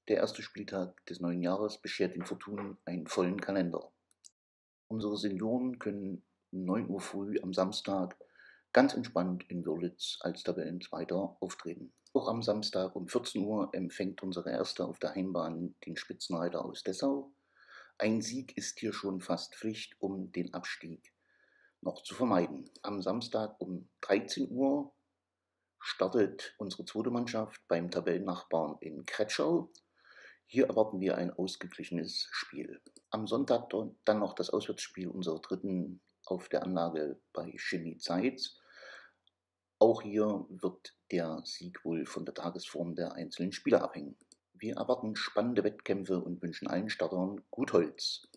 Der erste Spieltag des neuen Jahres beschert den Fortunen einen vollen Kalender. Unsere Senioren können um 9 Uhr früh am Samstag ganz entspannt in Wörlitz als Tabellenzweiter auftreten. Auch am Samstag um 14 Uhr empfängt unsere Erste auf der Heimbahn den Spitzenreiter aus Dessau. Ein Sieg ist hier schon fast Pflicht, um den Abstieg noch zu vermeiden. Am Samstag um 13 Uhr startet unsere zweite Mannschaft beim Tabellennachbarn in Kretschau. Hier erwarten wir ein ausgeglichenes Spiel. Am Sonntag dann noch das Auswärtsspiel unserer Dritten auf der Anlage bei Chemie Zeitz. Auch hier wird der Sieg wohl von der Tagesform der einzelnen Spieler abhängen. Wir erwarten spannende Wettkämpfe und wünschen allen Startern gut Holz.